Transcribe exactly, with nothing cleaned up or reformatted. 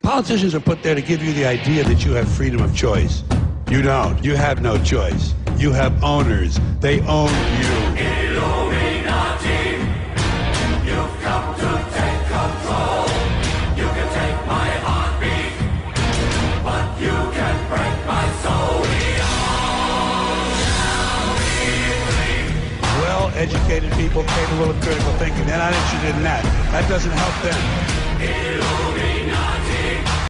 Politicians are put there to give you the idea that you have freedom of choice. You don't. You have no choice. You have owners. They own you. Illuminati, you've come to take control. You can take my heartbeat, but you can break my soul. Well-educated people capable of critical thinking. They're not interested in that. That doesn't help them. Illuminati.